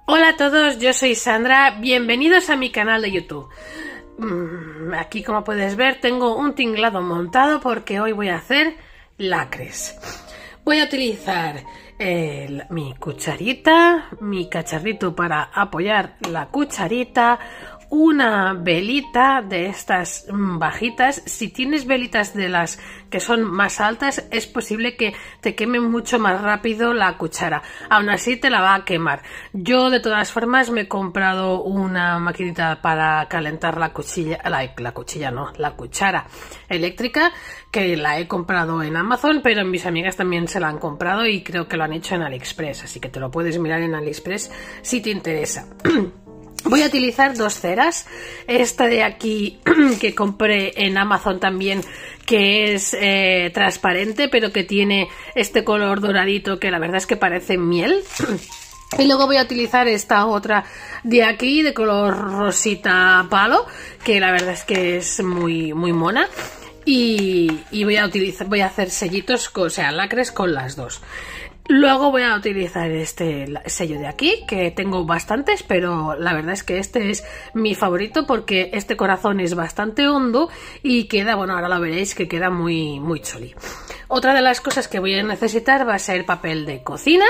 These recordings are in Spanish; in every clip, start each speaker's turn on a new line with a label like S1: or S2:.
S1: Hola a todos, yo soy Sandra, bienvenidos a mi canal de YouTube. Aquí, como puedes ver, tengo un tinglado montado porque hoy voy a hacer lacres. Voy a utilizar mi cucharita, mi cacharrito para apoyar la cucharita, una velita de estas bajitas. Si tienes velitas de las que son más altas, es posible que te queme mucho más rápido la cuchara. Aún así te la va a quemar. Yo de todas formas me he comprado una maquinita para calentar la cuchara eléctrica, que la he comprado en Amazon, pero mis amigas también se la han comprado y creo que lo han hecho en AliExpress, así que te lo puedes mirar en AliExpress si te interesa. Voy a utilizar dos ceras, esta de aquí que compré en Amazon también, que es transparente pero que tiene este color doradito que la verdad es que parece miel. Y luego voy a utilizar esta otra de aquí de color rosita palo, que la verdad es que es muy mona. Y voy a hacer sellitos, o sea, lacres con las dos. Luego voy a utilizar este sello de aquí, que tengo bastantes, pero la verdad es que este es mi favorito porque este corazón es bastante hondo y queda, bueno, ahora lo veréis que queda muy chuli. Otra de las cosas que voy a necesitar va a ser papel de cocina,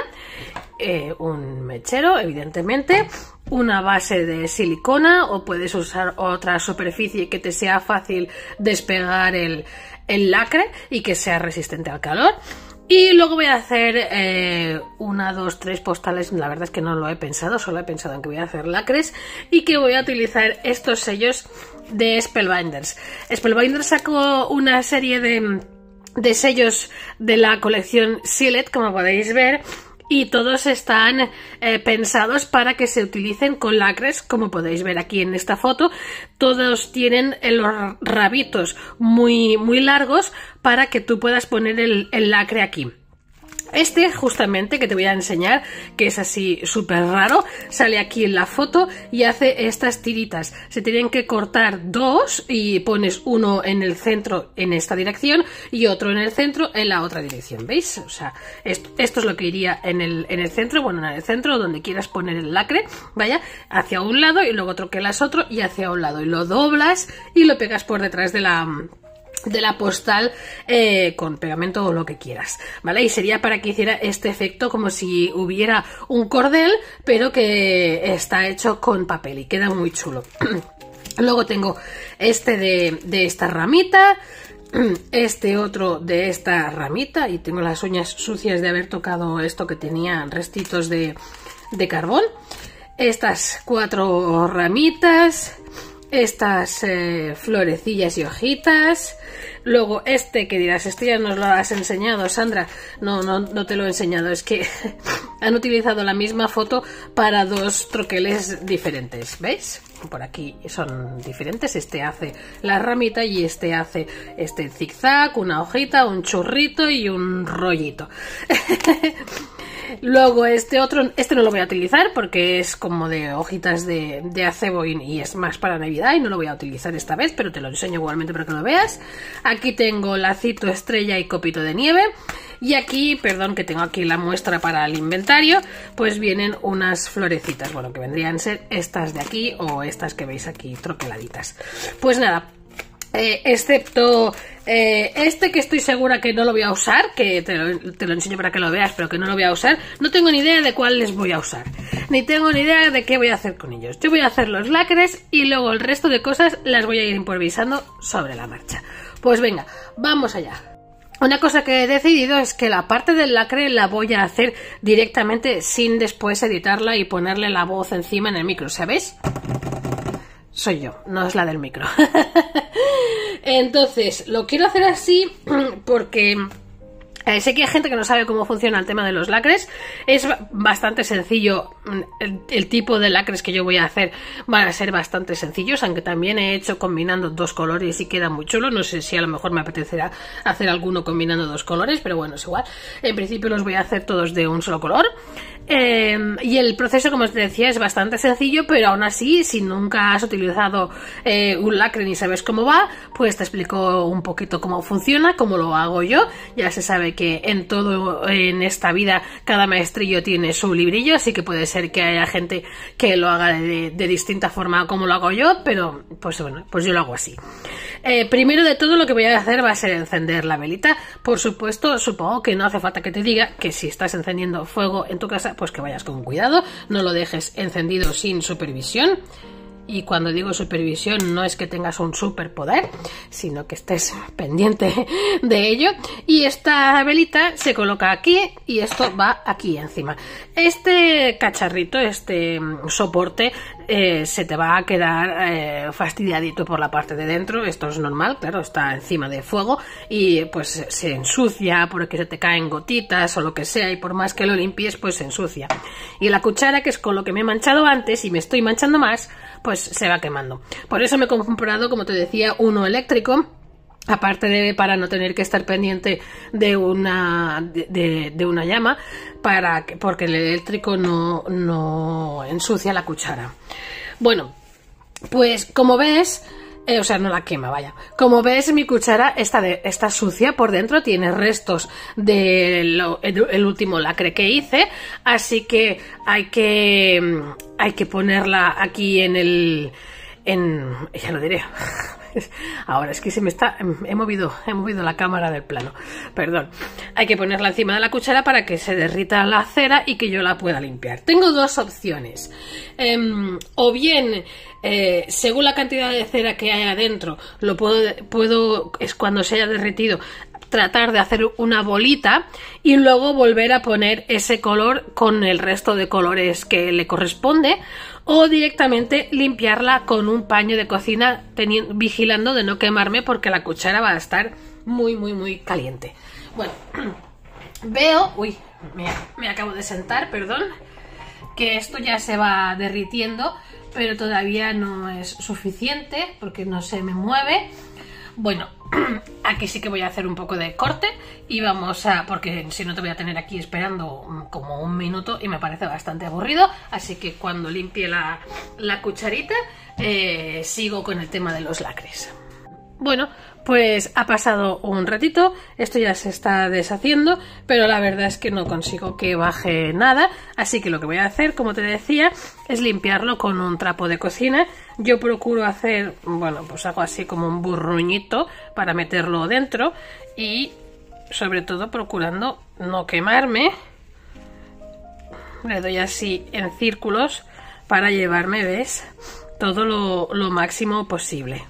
S1: un mechero, evidentemente, una base de silicona, o puedes usar otra superficie que te sea fácil despegar el lacre y que sea resistente al calor. Y luego voy a hacer una, dos, tres postales. La verdad es que no lo he pensado, solo he pensado en que voy a hacer lacres y que voy a utilizar estos sellos de Spellbinders. Spellbinders sacó una serie de sellos de la colección Sealed, como podéis ver, y todos están pensados para que se utilicen con lacres, como podéis ver aquí en esta foto. Todos tienen los rabitos muy largos para que tú puedas poner el lacre aquí. Este justamente que te voy a enseñar, que es así súper raro, sale aquí en la foto y hace estas tiritas. Se tienen que cortar dos y pones uno en el centro en esta dirección y otro en el centro en la otra dirección, ¿veis? O sea, esto es lo que iría en el centro, bueno, en el centro donde quieras poner el lacre, vaya, hacia un lado y luego troquelas otro y hacia un lado y lo doblas y lo pegas por detrás de la postal con pegamento o lo que quieras, ¿vale? Y sería para que hiciera este efecto como si hubiera un cordel, pero que está hecho con papel y queda muy chulo. Luego tengo este de esta ramita, este otro de esta ramita, y tengo las uñas sucias de haber tocado esto que tenía restitos de carbón. Estas cuatro ramitas, estas florecillas y hojitas. Luego este que dirás, este ya nos lo has enseñado, Sandra. No te lo he enseñado, es que han utilizado la misma foto para dos troqueles diferentes, ¿veis? Por aquí son diferentes, este hace la ramita y este hace este zigzag, una hojita, un churrito y un rollito. Luego este otro, este no lo voy a utilizar porque es como de hojitas de acebo y es más para Navidad y no lo voy a utilizar esta vez, pero te lo enseño igualmente para que lo veas. Aquí tengo lacito, estrella y copito de nieve. Y aquí, perdón que tengo aquí la muestra para el inventario, pues vienen unas florecitas, bueno, que vendrían a ser estas de aquí o estas que veis aquí troqueladitas. Pues nada, excepto este que estoy segura que no lo voy a usar, que te lo enseño para que lo veas, pero que no lo voy a usar. No tengo ni idea de cuáles voy a usar, ni tengo ni idea de qué voy a hacer con ellos. Yo voy a hacer los lacres y luego el resto de cosas las voy a ir improvisando sobre la marcha. Pues venga, vamos allá. Una cosa que he decidido es que la parte del lacre la voy a hacer directamente sin después editarla y ponerle la voz encima en el micro, ¿sabéis? Soy yo, no es la del micro. Entonces, lo quiero hacer así porque sé que hay gente que no sabe cómo funciona el tema de los lacres. Es bastante sencillo. El tipo de lacres que yo voy a hacer van a ser bastante sencillos, aunque también he hecho combinando dos colores y queda muy chulo. No sé si a lo mejor me apetecerá hacer alguno combinando dos colores, pero bueno, es igual. En principio los voy a hacer todos de un solo color. Y el proceso, como os decía, es bastante sencillo, pero aún así, si nunca has utilizado un lacre ni sabes cómo va, pues te explico un poquito cómo funciona, cómo lo hago yo. Ya se sabe que en todo en esta vida cada maestrillo tiene su librillo, así que puedes ser que haya gente que lo haga de distinta forma como lo hago yo, pero pues bueno, pues yo lo hago así. Primero de todo lo que voy a hacer va a ser encender la velita. Por supuesto, supongo que no hace falta que te diga que si estás encendiendo fuego en tu casa, pues que vayas con cuidado, no lo dejes encendido sin supervisión. Y cuando digo supervisión no es que tengas un superpoder, sino que estés pendiente de ello. Y esta velita se coloca aquí y esto va aquí encima. Este cacharrito, este soporte, se te va a quedar fastidiadito por la parte de dentro. Esto es normal, claro, está encima de fuego y pues se ensucia porque se te caen gotitas o lo que sea, y por más que lo limpies pues se ensucia. Y la cuchara, que es con lo que me he manchado antes y me estoy manchando más, pues se va quemando. Por eso me he comprado, como te decía, uno eléctrico, aparte de para no tener que estar pendiente de una llama, porque el eléctrico no ensucia la cuchara. Bueno, pues como ves, o sea, no la quema, vaya. Como ves, mi cuchara está sucia por dentro, tiene restos del último lacre que hice, así que hay que ponerla aquí ya lo diré. Ahora es que he movido la cámara del plano, perdón. Hay que ponerla encima de la cuchara para que se derrita la cera y que yo la pueda limpiar. Tengo dos opciones, o bien según la cantidad de cera que hay adentro, puedo es cuando se haya derretido, tratar de hacer una bolita y luego volver a poner ese color con el resto de colores que le corresponde, o directamente limpiarla con un paño de cocina vigilando de no quemarme, porque la cuchara va a estar muy caliente. Bueno, veo, me acabo de sentar, perdón, que esto ya se va derritiendo, pero todavía no es suficiente porque no se me mueve. Bueno, aquí sí que voy a hacer un poco de corte y vamos porque si no te voy a tener aquí esperando como un minuto y me parece bastante aburrido, así que cuando limpie la cucharita sigo con el tema de los lacres. Bueno, pues ha pasado un ratito, esto ya se está deshaciendo, pero la verdad es que no consigo que baje nada, así que lo que voy a hacer, como te decía, es limpiarlo con un trapo de cocina. Yo procuro hacer, bueno, pues hago así como un burruñito para meterlo dentro y sobre todo procurando no quemarme. Le doy así en círculos para llevarme, ¿ves?, todo lo máximo posible.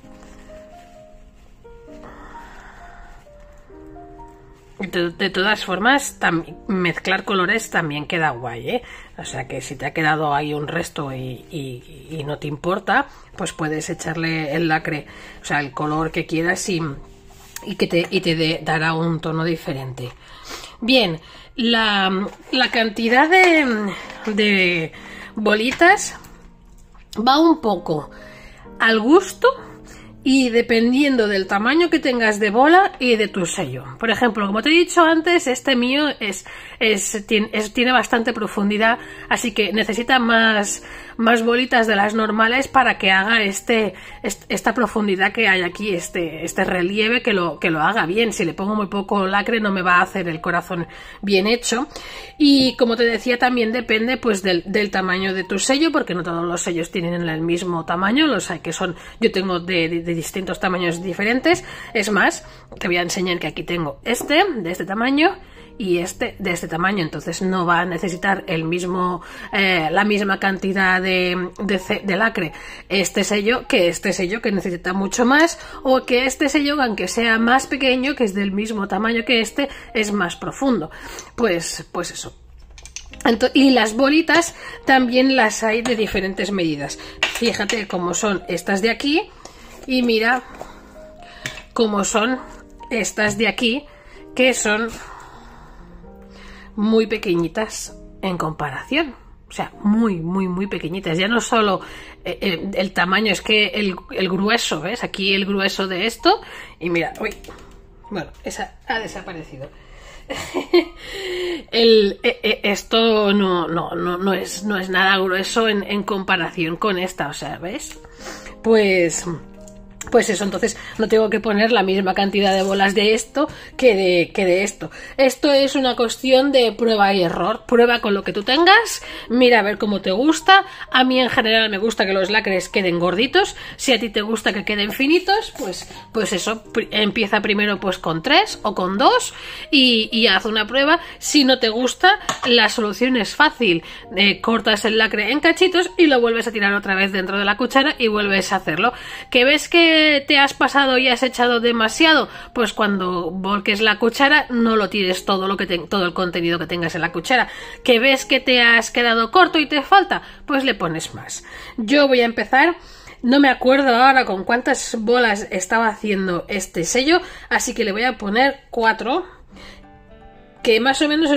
S1: De todas formas, mezclar colores también queda guay, ¿eh? O sea que si te ha quedado ahí un resto y no te importa, pues puedes echarle el lacre, o sea, el color que quieras y te dará un tono diferente. Bien, la cantidad de bolitas va un poco al gusto y dependiendo del tamaño que tengas de bola y de tu sello. Por ejemplo, como te he dicho antes, este mío tiene bastante profundidad, así que necesita más bolitas de las normales para que haga esta profundidad que hay aquí, este relieve, que lo haga bien. Si le pongo muy poco lacre no me va a hacer el corazón bien hecho. Y como te decía, también depende pues del tamaño de tu sello, porque no todos los sellos tienen el mismo tamaño. Los hay que yo tengo de distintos tamaños diferentes. Es más, te voy a enseñar que aquí tengo de este tamaño y de este tamaño, entonces no va a necesitar la misma cantidad de lacre este sello que necesita mucho más, o que este sello, aunque sea más pequeño, que es del mismo tamaño que es más profundo. Pues eso. Y las bolitas también las hay de diferentes medidas. Fíjate cómo son estas de aquí y mira cómo son estas de aquí, que son muy pequeñitas en comparación. O sea, muy pequeñitas. Ya no solo el tamaño, es que el grueso, ¿ves? Aquí el grueso de esto. Y mira, bueno, esa ha desaparecido. Esto no es nada grueso en comparación con esta, o sea, ¿ves? Pues Pues eso, entonces no tengo que poner la misma cantidad de bolas de esto que de esto. Esto es una cuestión de prueba y error. Prueba con lo que tú tengas, mira a ver cómo te gusta. A mí en general me gusta que los lacres queden gorditos. Si a ti te gusta que queden finitos, pues eso, empieza primero pues con 3 o con 2 y haz una prueba. Si no te gusta, la solución es fácil. Cortas el lacre en cachitos y lo vuelves a tirar otra vez dentro de la cuchara y vuelves a hacerlo. ¿Que ves que te has pasado y has echado demasiado? Pues cuando volques la cuchara no lo tires todo el contenido que tengas en la cuchara. ¿Que ves que te has quedado corto y te falta? Pues le pones más. Yo voy a empezar. No me acuerdo ahora con cuántas bolas estaba haciendo este sello, así que le voy a poner 4, que más o menos es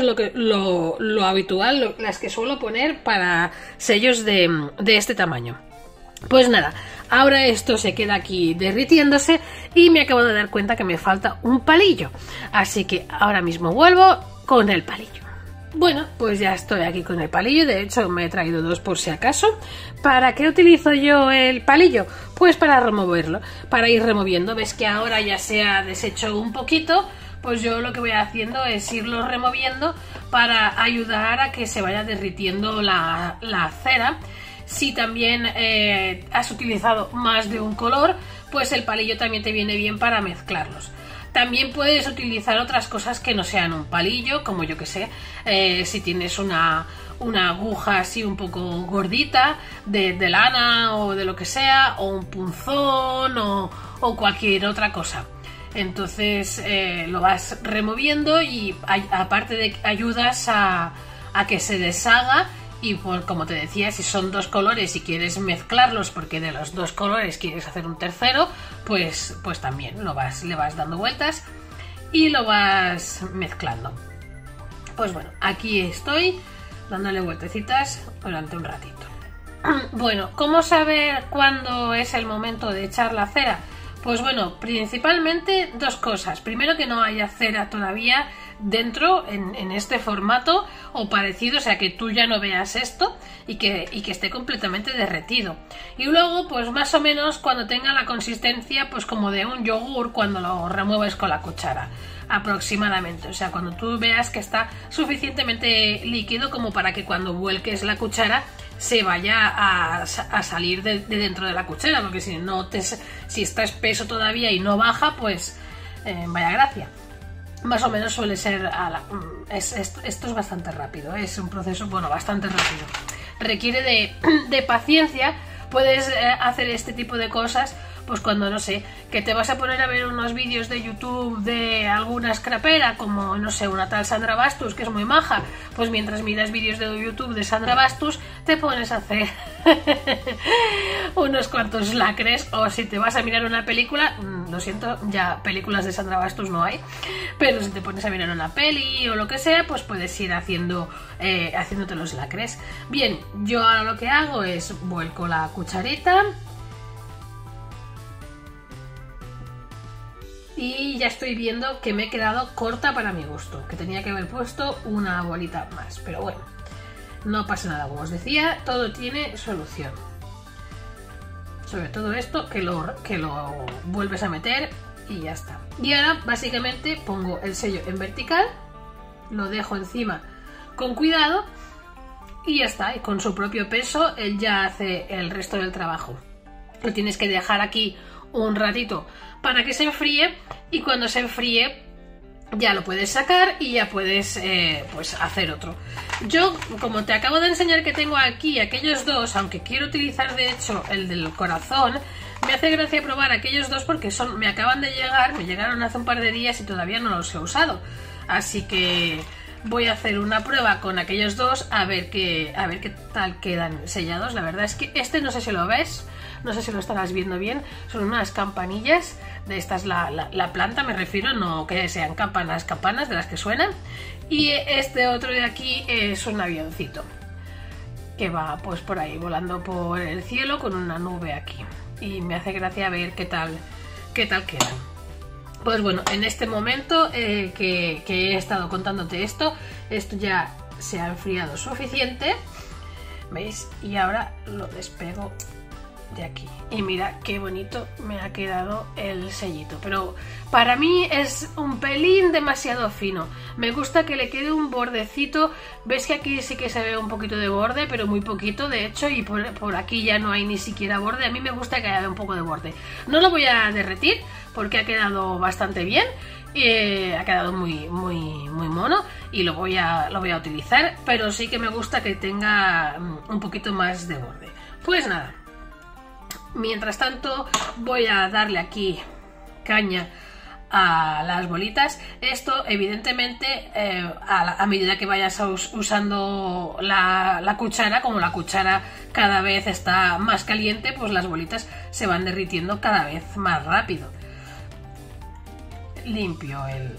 S1: lo habitual, las que suelo poner para sellos de este tamaño. Pues nada, ahora esto se queda aquí derritiéndose y me acabo de dar cuenta que me falta un palillo. Así que ahora mismo vuelvo con el palillo. Bueno, pues ya estoy aquí con el palillo. De hecho me he traído 2 por si acaso. ¿Para qué utilizo yo el palillo? Pues para removerlo, para ir removiendo. Ves que ahora ya se ha deshecho un poquito. Pues yo lo que voy haciendo es irlo removiendo para ayudar a que se vaya derritiendo la cera. Si también has utilizado más de un color, pues el palillo también te viene bien para mezclarlos. También puedes utilizar otras cosas que no sean un palillo, como yo que sé, si tienes una aguja así un poco gordita de lana o de lo que sea, o un punzón o cualquier otra cosa. Entonces lo vas removiendo y aparte de que ayudas a que se deshaga. Y como te decía, si son 2 colores y quieres mezclarlos porque de los 2 colores quieres hacer un tercero, pues también le vas dando vueltas y lo vas mezclando. Pues bueno, aquí estoy dándole vueltecitas durante un ratito. Bueno, ¿cómo saber cuándo es el momento de echar la cera? Pues bueno, principalmente 2 cosas. Primero, que no haya cera todavía dentro en este formato o parecido, o sea que tú ya no veas esto y que esté completamente derretido. Y luego, pues más o menos cuando tenga la consistencia pues como de un yogur cuando lo remueves con la cuchara, aproximadamente. O sea, cuando tú veas que está suficientemente líquido como para que cuando vuelques la cuchara se vaya a salir de dentro de la cuchara, porque si está espeso todavía y no baja, pues vaya gracia. Más o menos suele ser... esto es bastante rápido, es un proceso, bueno, bastante rápido. Requiere de paciencia. Puedes hacer este tipo de cosas pues cuando, no sé, que te vas a poner a ver unos vídeos de YouTube de alguna scrapera, como, no sé, una tal Sandra Bastus, que es muy maja, pues mientras miras vídeos de YouTube de Sandra Bastus, te pones a hacer unos cuantos lacres. O si te vas a mirar una película, lo siento, ya películas de Sandra Bastus no hay, pero si te pones a mirar una peli o lo que sea, pues puedes ir haciéndote los lacres. Bien, yo ahora lo que hago es vuelco la cucharita y ya estoy viendo que me he quedado corta para mi gusto, que tenía que haber puesto una bolita más, pero bueno, no pasa nada. Como os decía, todo tiene solución. Sobre todo esto, que lo vuelves a meter y ya está. Y ahora básicamente pongo el sello en vertical, lo dejo encima con cuidado y ya está. Y con su propio peso él ya hace el resto del trabajo. Lo tienes que dejar aquí un ratito para que se enfríe, y cuando se enfríe ya lo puedes sacar y ya puedes pues hacer otro. Yo, como te acabo de enseñar que tengo aquí aquellos 2, aunque quiero utilizar de hecho el del corazón, me hace gracia probar aquellos 2 porque me acaban de llegar, me llegaron hace un par de días y todavía no los he usado. Así que voy a hacer una prueba con aquellos 2 a ver qué tal quedan sellados. La verdad es que este, no sé si lo ves, no sé si lo estarás viendo bien, son unas campanillas. De estas la planta me refiero, no que sean campanas de las que suenan. Y este otro de aquí es un avioncito que va pues por ahí volando por el cielo con una nube aquí. Y me hace gracia ver qué tal quedan. Pues bueno, en este momento que he estado contándote esto ya se ha enfriado suficiente, ¿veis? Y ahora lo despego de aquí. Y mira qué bonito me ha quedado el sellito, pero para mí es un pelín demasiado fino. Me gusta que le quede un bordecito. Ves que aquí sí que se ve un poquito de borde, pero muy poquito de hecho, y por aquí ya no hay ni siquiera borde. A mí me gusta que haya un poco de borde. No lo voy a derretir porque ha quedado bastante bien. Ha quedado muy mono y lo voy a utilizar, pero sí que me gusta que tenga un poquito más de borde. Pues nada, mientras tanto voy a darle aquí caña a las bolitas. Esto evidentemente a medida que vayas usando la cuchara, como la cuchara cada vez está más caliente, pues las bolitas se van derritiendo cada vez más rápido. Limpio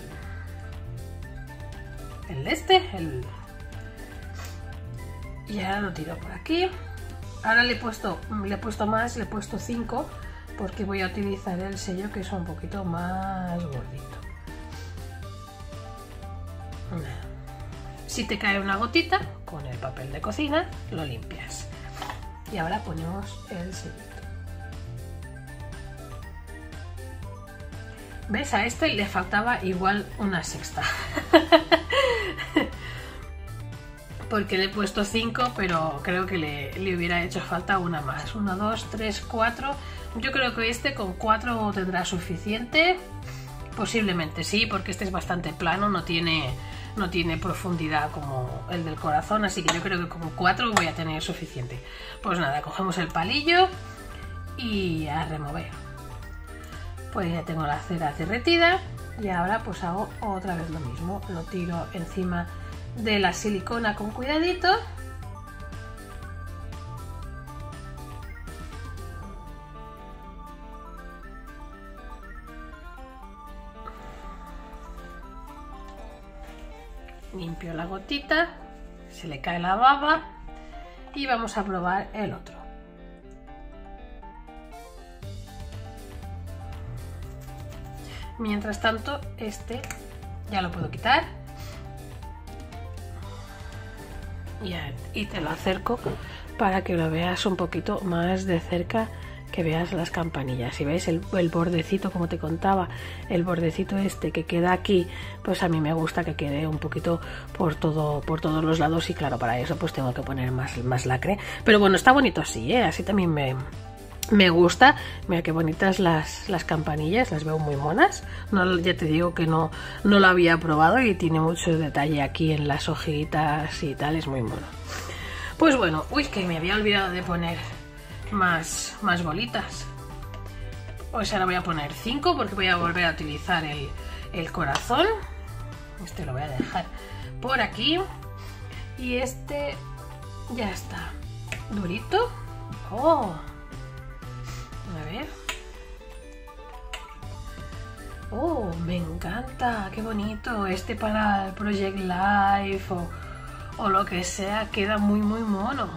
S1: y ahora lo tiro por aquí. Ahora le he puesto 5 porque voy a utilizar el sello que es un poquito más gordito. Si te cae una gotita, con el papel de cocina lo limpias. Y ahora ponemos el sellito. ¿Ves? A este le faltaba igual una sexta. Porque le he puesto 5, pero creo que le hubiera hecho falta una más. 1, 2, 3, 4. Yo creo que este con 4 tendrá suficiente. Posiblemente sí, porque este es bastante plano, no tiene profundidad como el del corazón, así que yo creo que con 4 voy a tener suficiente. Pues nada, cogemos el palillo y a remover. Pues ya tengo la cera derretida y ahora pues hago otra vez lo mismo. Lo tiro encima de la silicona con cuidadito. Limpio la gotita, se le cae la baba y vamos a probar el otro. Mientras tanto, este ya lo puedo quitar y te lo acerco para que lo veas un poquito más de cerca, que veas las campanillas. Si veis el bordecito, como te contaba, el bordecito este que queda aquí, pues a mí me gusta que quede un poquito por todos los lados, y claro, para eso pues tengo que poner más lacre. Pero bueno, está bonito así, ¿eh? Así también me gusta. Mira qué bonitas las campanillas, las veo muy monas. No, ya te digo que no lo había probado y tiene mucho detalle aquí en las hojitas y tal, es muy mono. Pues bueno, uy, que me había olvidado de poner más bolitas. Pues ahora voy a poner 5 porque voy a volver a utilizar el corazón. Este lo voy a dejar por aquí y este ya está durito. Oh, a ver. Oh, me encanta, qué bonito. Este para el Project Life o lo que sea, queda muy mono.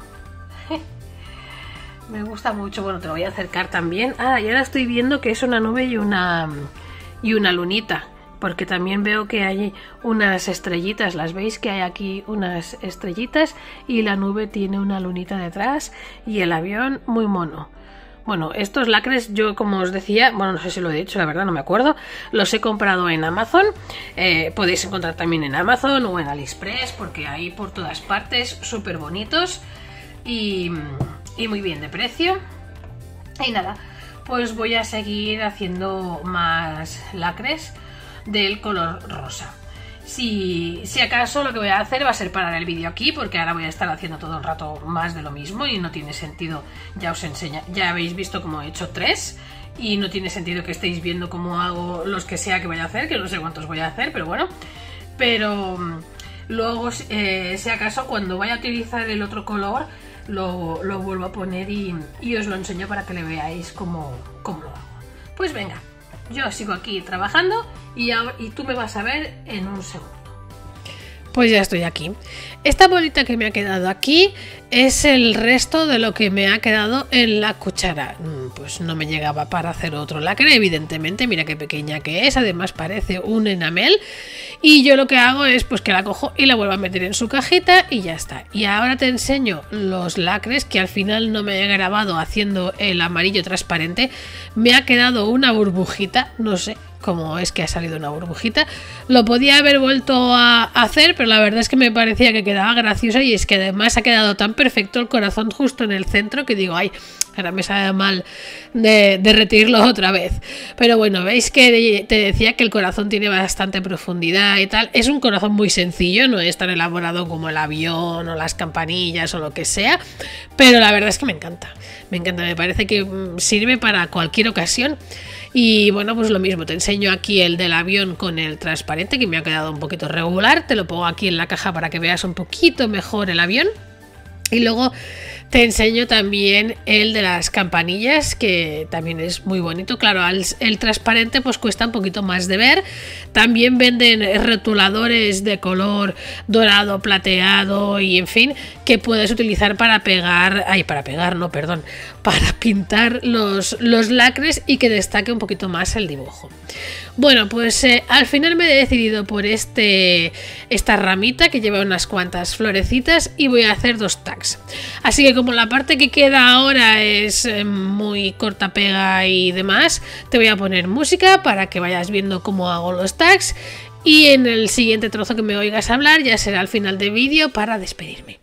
S1: Me gusta mucho. Bueno, te lo voy a acercar también. Ah, y ahora estoy viendo que es una nube y una lunita, porque también veo que hay unas estrellitas. ¿Las veis? Que hay aquí unas estrellitas y la nube tiene una lunita detrás y el avión muy mono. Bueno, estos lacres yo, como os decía, bueno, no sé si lo he dicho, la verdad no me acuerdo, los he comprado en Amazon. Podéis encontrar también en Amazon o en AliExpress, porque hay por todas partes, súper bonitos y muy bien de precio. Y nada, pues voy a seguir haciendo más lacres del color rosa. Si acaso lo que voy a hacer va a ser parar el vídeo aquí, porque ahora voy a estar haciendo todo el rato más de lo mismo y no tiene sentido. Ya os enseño, ya habéis visto cómo he hecho 3 y no tiene sentido que estéis viendo cómo hago los que sea que voy a hacer, que no sé cuántos voy a hacer, pero bueno. Pero luego, si acaso, cuando vaya a utilizar el otro color, lo vuelvo a poner y os lo enseño para que le veáis cómo lo hago. Pues venga, yo sigo aquí trabajando y tú me vas a ver en un segundo. Pues ya estoy aquí. Esta bolita que me ha quedado aquí es el resto de lo que me ha quedado en la cuchara. Pues no me llegaba para hacer otro lacre, evidentemente. Mira qué pequeña que es. Además parece un enamel. Y yo lo que hago es pues que la cojo y la vuelvo a meter en su cajita y ya está. Y ahora te enseño los lacres que al final no me he grabado haciendo el amarillo transparente. Me ha quedado una burbujita, no sé cómo es que ha salido una burbujita. Lo podía haber vuelto a hacer, pero la verdad es que me parecía que quedaba graciosa y es que además ha quedado tan perfecto el corazón justo en el centro que digo, ay, ahora me sabe mal de derretirlo otra vez. Pero bueno, veis que te decía que el corazón tiene bastante profundidad y tal. Es un corazón muy sencillo, no es tan elaborado como el avión o las campanillas o lo que sea, pero la verdad es que me encanta. Me encanta, me parece que sirve para cualquier ocasión. Y bueno, pues lo mismo, te enseño aquí el del avión con el transparente, que me ha quedado un poquito regular. Te lo pongo aquí en la caja para que veas un poquito mejor el avión. Y luego te enseño también el de las campanillas, que también es muy bonito. Claro, el transparente pues cuesta un poquito más de ver. También venden rotuladores de color dorado, plateado y en fin, que puedes utilizar para pegar, para pintar los lacres y que destaque un poquito más el dibujo. Bueno, pues al final me he decidido por esta ramita que lleva unas cuantas florecitas y voy a hacer 2 tags. Así que como la parte que queda ahora es muy corta pega y demás, te voy a poner música para que vayas viendo cómo hago los tags y en el siguiente trozo que me oigas hablar ya será al final del vídeo para despedirme.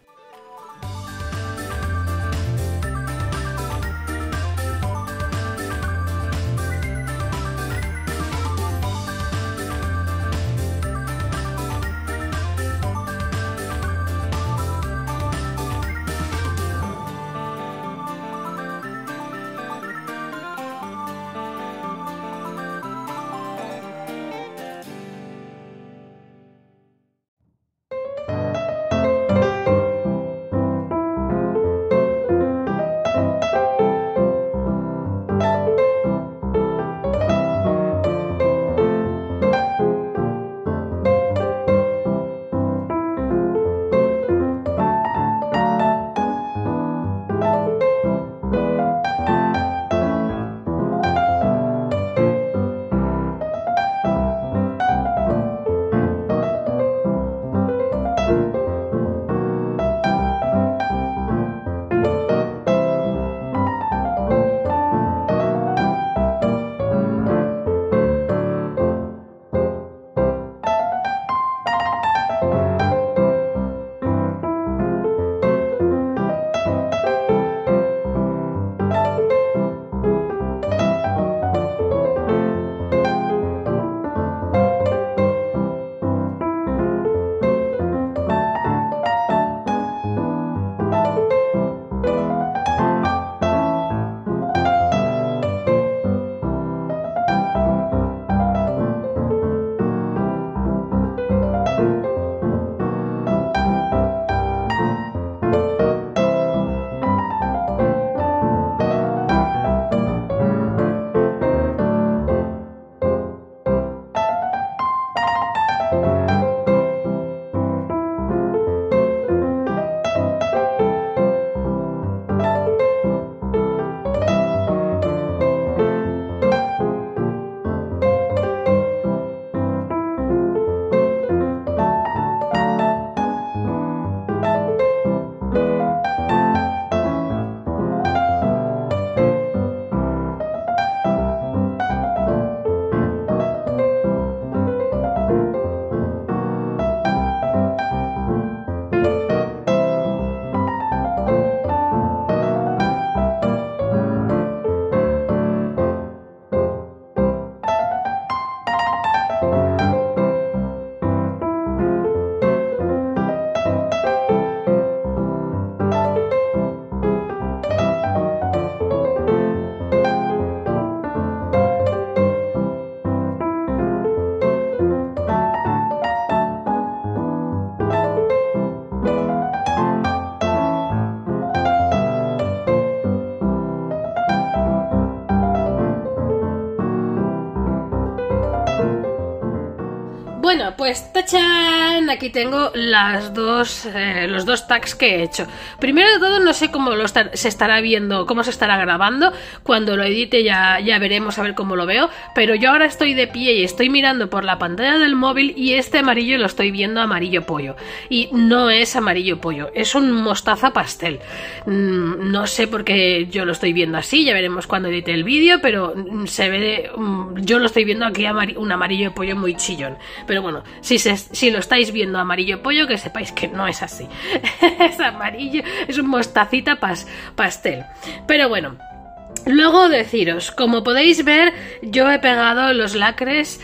S1: pues ¡tachán! Aquí tengo los dos tags que he hecho. Primero de todo, no sé cómo se estará viendo, cómo se estará grabando. Cuando lo edite ya veremos a ver cómo lo veo. Pero yo ahora estoy de pie y estoy mirando por la pantalla del móvil y este amarillo lo estoy viendo amarillo pollo. Y no es amarillo pollo, es un mostaza pastel. No sé por qué yo lo estoy viendo así, ya veremos cuando edite el vídeo, pero se ve, yo lo estoy viendo aquí un amarillo pollo muy chillón. Pero bueno, si lo estáis viendo amarillo pollo, que sepáis que no es así. Es amarillo, es un mostacita pastel. Pero bueno, luego deciros, como podéis ver, yo he pegado los lacres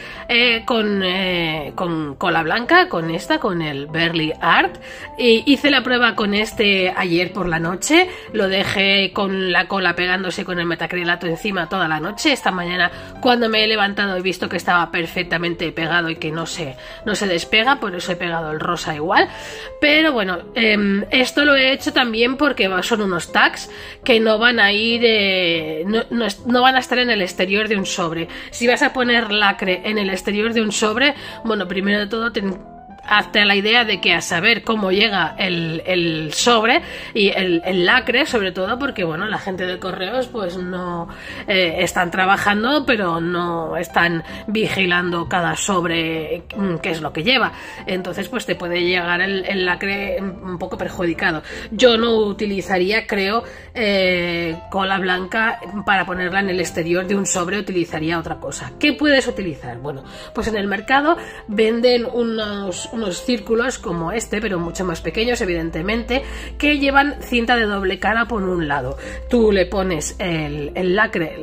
S1: con cola blanca, con el Bearly Art. Hice la prueba con este ayer por la noche, lo dejé con la cola pegándose con el metacrilato encima toda la noche. Esta mañana, cuando me he levantado, he visto que estaba perfectamente pegado y que no se despega, por eso he pegado el rosa igual. Pero bueno, esto lo he hecho también porque son unos tags que no van a ir... no van a estar en el exterior de un sobre. Si vas a poner lacre en el exterior de un sobre, bueno, primero de todo hazte a la idea de que a saber cómo llega el sobre y el lacre, sobre todo porque bueno, la gente de correos pues no están trabajando, pero no están vigilando cada sobre qué es lo que lleva, entonces pues te puede llegar el lacre un poco perjudicado. Yo no utilizaría, creo, cola blanca para ponerla en el exterior de un sobre, utilizaría otra cosa. ¿Qué puedes utilizar? Bueno, pues en el mercado venden unos círculos como este, pero mucho más pequeños, evidentemente, que llevan cinta de doble cara por un lado. Tú le pones el lacre,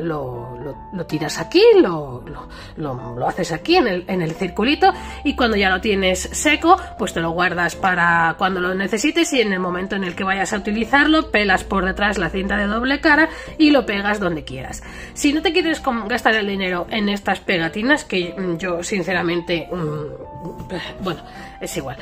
S1: lo tiras aquí, lo haces aquí en el circulito, y cuando ya lo tienes seco, pues te lo guardas para cuando lo necesites, y en el momento en el que vayas a utilizarlo, pelas por detrás la cinta de doble cara y lo pegas donde quieras. Si no te quieres gastar el dinero en estas pegatinas, que yo sinceramente... bueno, es igual.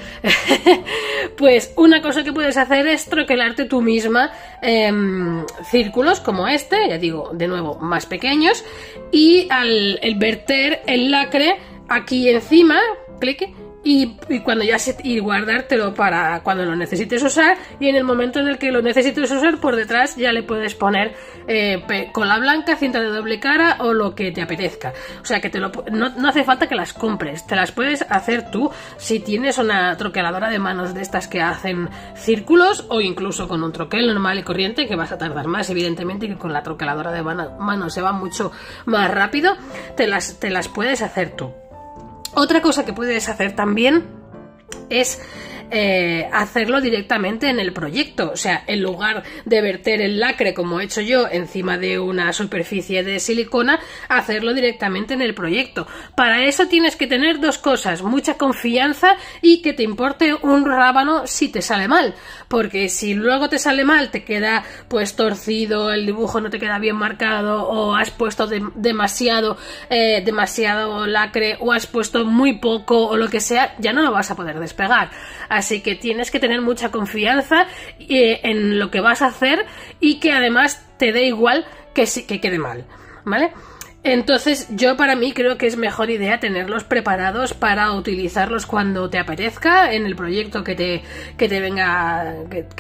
S1: Pues una cosa que puedes hacer es troquelarte tú misma círculos como este, ya digo, de nuevo, más pequeños, y al verter el lacre aquí encima, clic, y guardártelo para cuando lo necesites usar, y en el momento en el que lo necesites usar, por detrás ya le puedes poner cola blanca, cinta de doble cara o lo que te apetezca. O sea que no hace falta que las compres, te las puedes hacer tú si tienes una troqueladora de manos de estas que hacen círculos, o incluso con un troquel normal y corriente, que vas a tardar más, evidentemente, que con la troqueladora de manos se va mucho más rápido. Te las puedes hacer tú. Otra cosa que puedes hacer también es hacerlo directamente en el proyecto. O sea, en lugar de verter el lacre como he hecho yo encima de una superficie de silicona, hacerlo directamente en el proyecto. Para eso tienes que tener dos cosas: mucha confianza y que te importe un rábano si te sale mal, porque si luego te sale mal, te queda pues torcido, el dibujo no te queda bien marcado, o has puesto demasiado lacre, o has puesto muy poco, o lo que sea, ya no lo vas a poder despegar. Así que tienes que tener mucha confianza en lo que vas a hacer, y que además te dé igual que quede mal, ¿vale? Entonces yo, para mí, creo que es mejor idea tenerlos preparados para utilizarlos cuando te apetezca en el proyecto que te venga,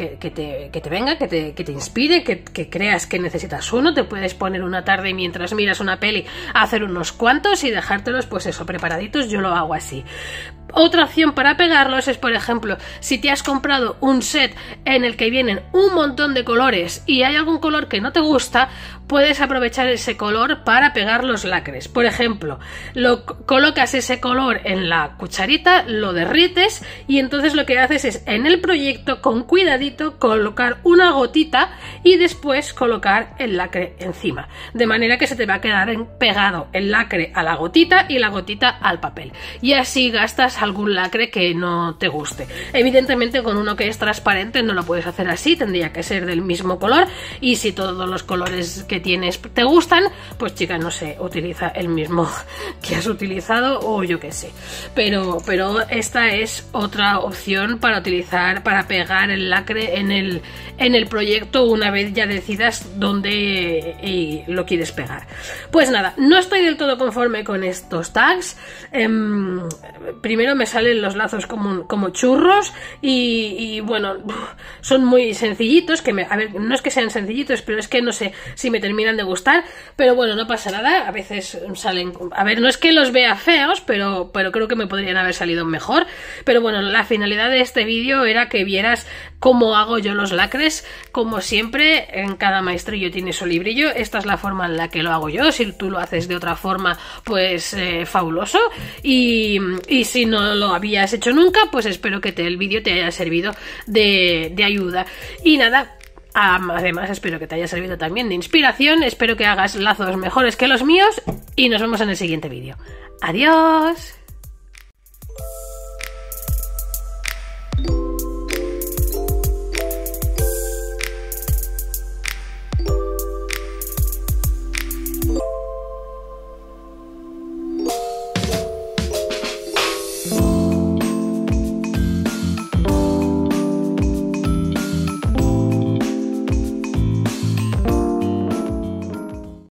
S1: que te inspire, que creas que necesitas uno. Te puedes poner una tarde mientras miras una peli a hacer unos cuantos y dejártelos, pues eso, preparaditos. Yo lo hago así. Otra opción para pegarlos es, por ejemplo, si te has comprado un set en el que vienen un montón de colores y hay algún color que no te gusta, puedes aprovechar ese color para pegar los lacres. Por ejemplo, colocas ese color en la cucharita, lo derrites, y entonces lo que haces es, en el proyecto, con cuidadito, colocar una gotita y después colocar el lacre encima, de manera que se te va a quedar pegado el lacre a la gotita y la gotita al papel, y así gastas algún lacre que no te guste. Evidentemente con uno que es transparente no lo puedes hacer así, tendría que ser del mismo color, y si todos los colores que tienes te gustan, pues chica, no sé, utiliza el mismo que has utilizado o yo qué sé. Pero esta es otra opción para utilizar, para pegar el lacre en el proyecto una vez ya decidas dónde lo quieres pegar. Pues nada, no estoy del todo conforme con estos tags. Primero me salen los lazos como churros y bueno, son muy sencillitos, a ver, no es que sean sencillitos, pero es que no sé si me terminan de gustar, pero bueno, no pasa nada, a veces salen, a ver, no es que los vea feos, pero creo que me podrían haber salido mejor. Pero bueno, la finalidad de este vídeo era que vieras cómo hago yo los lacres. Como siempre, en cada maestrillo tiene su librillo, esta es la forma en la que lo hago yo. Si tú lo haces de otra forma, pues fabuloso, y si no lo habías hecho nunca, pues espero que el vídeo te haya servido de ayuda. Y nada, además espero que te haya servido también de inspiración, espero que hagas lazos mejores que los míos y nos vemos en el siguiente vídeo. ¡Adiós!